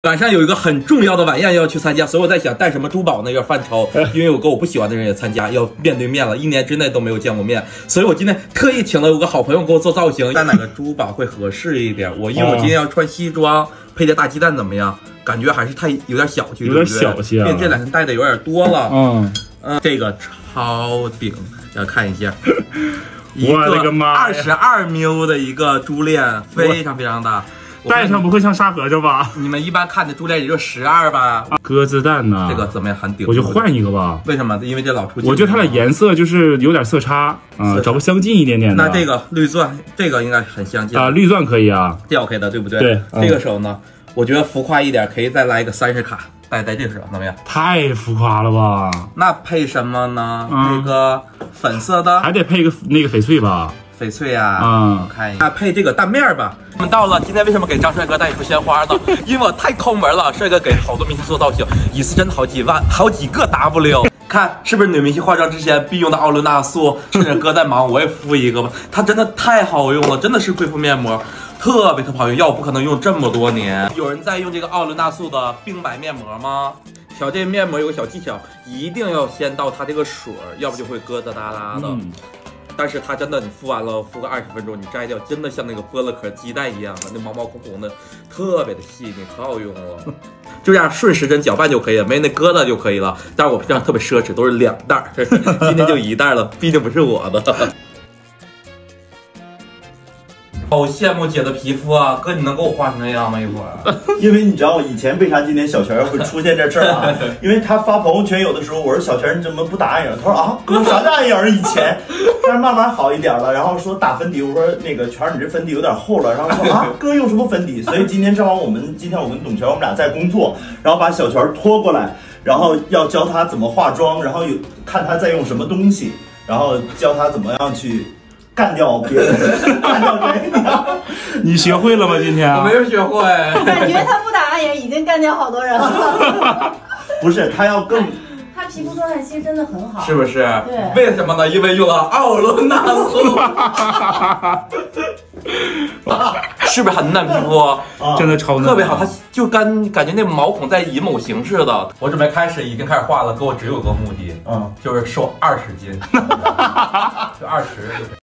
晚上有一个很重要的晚宴要去参加，所以我在想带什么珠宝呢？有点犯愁，因为有个我不喜欢的人也参加，要面对面了，1年之内都没有见过面，所以我今天特意请了有个好朋友给我做造型，戴哪个珠宝会合适一点？因为我今天要穿西装，配这大鸡蛋怎么样？感觉还是有点小气， 有点小气啊， 并且这2天戴的有点多了。这个超顶，要看一下。 我的个妈 ！22繆的一个珠链，非常非常大。 戴上不会像沙和尚吧？ 你们一般看的珠链也就12吧。 鸽子蛋呢？ 这个怎么样？很顶。 我就换一个吧。 为什么？因为这老出镜。 我觉得它的颜色就是有点色差啊，找个相近一点点的。 那这个绿钻，这个应该很相近啊，绿钻可以啊， 这 OK 的，对不对？ 对。 这个手呢，我觉得浮夸一点，可以再来一个30卡，戴这手怎么样？ 太浮夸了吧？ 那配什么呢？配个粉色的， 还得配个那个翡翠吧？ 翡翠呀，我看一下，配这个蛋面吧。我们到了，今天为什么给张帅哥带一束鲜花呢？因为我太抠门了，帅哥给好多明星做造型，一次真的好几万、好几个 W。看是不是女明星化妆之前必用的奥伦纳素？趁着哥在忙，我也敷一个吧。它真的太好用了，真的是贵妇面膜，特别好用。要我不可能用这么多年。有人在用这个奥伦纳素的冰白面膜吗？调这面膜有个小技巧，一定要先倒它这个水，要不就会疙瘩哒哒的。但是它真的，你敷完了，敷个20分钟，你摘掉，真的像那个剥了壳鸡蛋一样的，那毛毛孔孔的，特别的细腻，可好用了。就这样顺时针搅拌就可以了，没那疙瘩就可以了。但是我平常特别奢侈，都是2袋，今天就1袋了，毕竟不是我的。好羡慕姐的皮肤啊，哥，你能给我画成那样吗？一会儿， 因为你知道我以前为啥今天小泉会出现在这儿啊？因为他发朋友圈有的时候，我说小泉你怎么不打暗影？他说啊，哥啥叫暗影？以前，但是慢慢好一点了。然后说打粉底，我说那个泉你这粉底有点厚了。然后说啊，哥用什么粉底？所以今天正好我跟董泉我们俩在工作，然后把小泉拖过来，然后要教他怎么化妆，然后看他在用什么东西，然后教他怎么样去。干掉别人，干掉人家。 你学会了吗？今天我没有学会。 感觉他不打暗影已经干掉好多人了。 不是，他要更。 他皮肤状态其实真的很好， 是不是？ 对。 为什么呢？因为用了奥伦纳素。是不是很嫩皮肤？ 真的超嫩， 特别好。它就感觉那毛孔在银某形似的。我准备已经开始画了，哥我只有个目的，就是瘦20斤，就20就。